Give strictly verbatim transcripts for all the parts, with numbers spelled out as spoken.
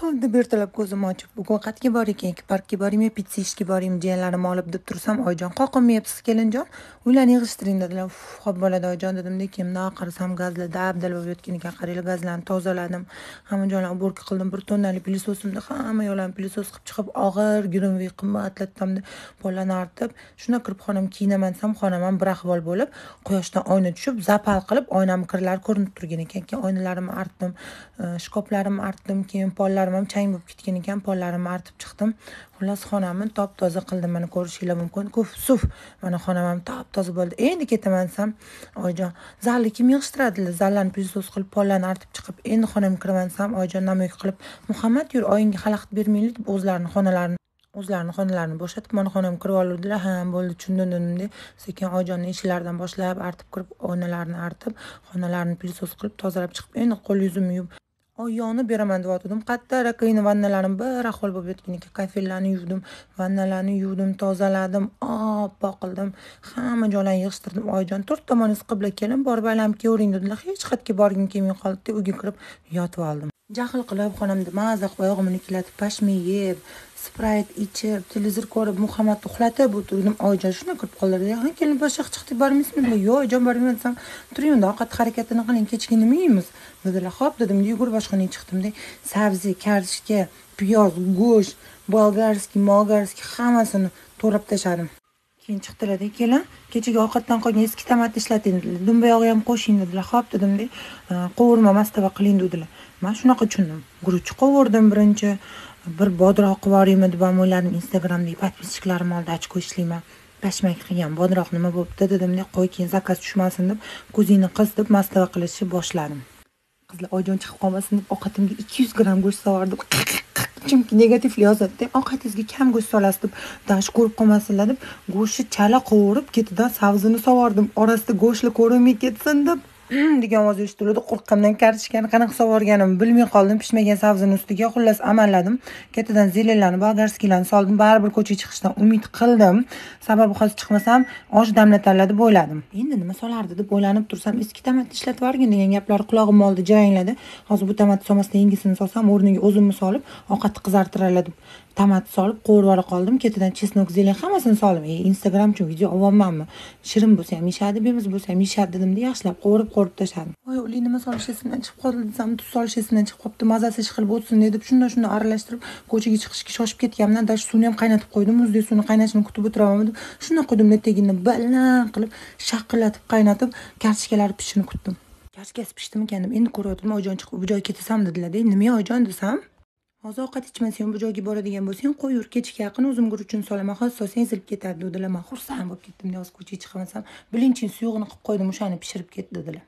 deb ertalab ko'zim ochib bugun qayerga bor ekan, parkga boraymi, pitsa yeyishga boraymi, jiyanlarimni olib deb tursam, oyijon qoqilmayapsiz kelinjon, uylarni yig'ishtiring dedilar. Xo'p bo'ladi oyijon dedim-da, kimdan qarasam gazli dabdal bo'lib yotgan ekan. Qaranglar, gazlarni tozaladim, hamma joylarni uborka qildim, bir tonnali pilesosimda hamma yo'llarni pilesos qilib chiqib, og'ir gurunviy qimmatlatdim, pollarni artib, shuna kirib xonam kiyinaman desam, xonam ham bir ahvol bo'lib, quyoshdan oyna tushib, zapal qilib, oynamning kirlari ko'rinib turgan ekan. Keyin oynalarimni artdim, shkoflarimni artdim, keyin pollarim ham chang bo'lib ketgan ekan, pollarimni artib chiqdim. Xullas xonamni top-toza qildim. Mana ko'rishinglar mumkin. Kuf-suf. Mana xonam ham top-toza bo'ldi. Endi ketaman desam, oyijon, zalni kim yig'ishtiradilar? Zallarni pilesos qilib, pollarni artib chiqib, endi xonamga kiraman desam, oyijon namoy qilib, "Muhammad, yur, oyingga xalaqit bermaylik" deb o'zlarini xonalarini o'zlarini xonalarini bo'shatib, mana xonamga kirib oldilar. Ha, bo'ldi, tushundim dedim-da, sekin oyijonning eshiklaridan boshlab artib kirib, oynalarni artib, xonalarni pilesos qilib, tozalab chiqib, endi qo'l yuzimni yuvib oyog'ini beraman deb o'tirdim. Qatta rakayni vannalarim bir ahvol bo'lib yotgan ekan. Kafellarni yuvdim, vannalarni yuvdim, tozaladim, oppoq qildim. Hamma joylarni yig'ishtirdim. Oyijon, to'rt tomoningiz qibla kelin, borib aylanib kelavering dedilar. Hech qayerga borgim kelmay qoldi. Uyga kirib yotib oldim. Jahl qilib xonamda maza qilib oyog'imni ikkilatib, pashmi yeb, Sprite ichib, televizor ko'rib, Muhammadni uxlatib o'tirdim. Oyijon shuna kirib qoldi. "Ha, kelin boshqa chiqdi, bormaysizmi?" dedilar. "Yo'q, oyijon, bormayman" desam, "Turing, ovqat harakatini qiling, kechga nima yeymiz?" dedilar. "Xo'p" dedim, yugurib oshxonaga chiqdim-da, sabzi, kartoshka, piyoz, go'sht, bolgarskiy, molgarskiy hammasini to'rab tashladim. Keyin chiqdilar-da, "Kelin, kechaga ovqatdan qolgan eski tomatni ishlating" dedilar. "Dumba yog'i ham qo'shing" dedilar. "Xo'p" dedim-da, "Qovurma mastava qiling" dedilar. Men shunaqa tushundim. Guruch qovurdim birinchi, bir bodroq qilib yuboraymi deb ham o'yladim. Instagramdagi podpischiklarim oldida ochko ishlayman. Pashmak qilgan bodroq nima bo'pti dedim-da, "Qo'y, keyin zakaz tushmasin" deb, "Ko'zingni qis" deb mastava qilishni boshladim. Qizlar oyijon chiqib qolmasin deb ovqatimga ikki yuz gramm go'sht sovardim. Chunki negativli yozadi-da, ovqatingizga kam go'sht solasiz deb, dash ko'rib qolmasinlar deb, go'shtni chala qovurib, ketidan sabzini sovardim. Orasida go'shtli ko'rinmay ketsin deb degan ovoz eshitildi. Qo'rqqandan kartoshkani qanaqa sovorganimni bilmay qoldim. Pishmagan sabzini ustiga xullas amalladim. Ketidan zelenlarni, bolgarskiylarni soldim. Baribir ko'chaga chiqishdan umid qildim. Sababi hozir chiqmasam osh damlatarlar deb o'yladim. Endi nima solardi deb o'ylanib tursam, eski tomatni ishlatib yuborgin degan gaplar qulog'im oldida jarangladi. Hozir bu tomatni solmasdan yangisini solsam, o'rniga o'zimni solib, ovqatni qizartirarlar deb tomat solib qo'yib yuborib qoldim. Ketidan chesnok, zelen hammasini soldim. Ey, Instagram uchun video olganmanmi? Shirin bo'lsa ham yeyishadi, bemiz bo'lsa ham yeyishadi dedim-da, yaxshilab qo'rib qo'rib tashladim. Voy, ular nima solish esimdan chiqib qoldi desam, tuz solish esimdan chiqib qolibdi. Mazasi ishqilib o'tsin deb shundan shundan aralashtirib, ko'chaga chiqishga shoshib ketganimdan dash suvni ham qaynatib qo'ydim. Muzdek suvni qaynashini kutib o'tiraman deb, shundan qo'ydimda teginni baland qilib, shaqillatib qaynatib, kartoshkalar pishishini kutdim. Kartoshkasi pishdimi ekan deb endi ko'ryaptim. Oyijon chiqib bu joyga ketasam dedilar-da. "Nima oyijon" desam, "Hozir ovqat ichmasang, bu joyga boradigan bo'lsang, qo'y yur, kechga yaqin o'zim guruchini solaman, hozir solsang ezilib ketadi" dedilar. Men xursand bo'lib ketdim. Hozir ko'chaga chiqamasam, bilinchning suyug'ini qilib qo'ydim, o'shani pishirib ket dedilar.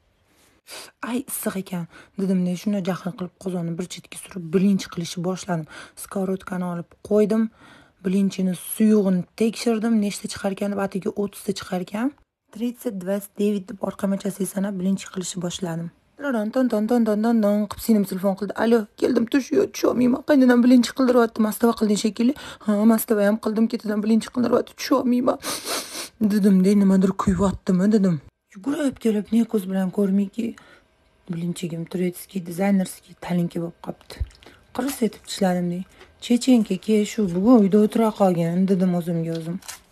Ay, issiq ekan dedim-da, shunda jahl qilib qozonni bir chetga surib, bilinch qilishni boshladim. Skоворodkani olib qo'ydim. Bilinchini suyug'ini tekshirdim, nechta chiqar ekan deb, atiga o'ttizta chiqar ekan. тридцать двадцать девять deb orqamachasiga sanab bilinch qilishni boshladim. Ton ton ton ton ton ton ton qilib singlim telefon qildi. "Alo, keldim, tush, yo'q, tusholmayman. Qaynadan bilinch qildiryapti, mastava qilding shekilli." "Ha, mastava ham qildim, ketidan bilinch qildiryapti, tusholmayman" dedim-da, nimadir kuyyaptimi dedim. Yugurib kelib, ne ko'z bilan ko'rmayki, bilinchigim turецкий, dizaynerskiy talinka bo'lib qopti. Qirs etib tishladim-da. "Chechenka ke shu bugun uyda o'tira qolgan" dedim o'zimga o'zim.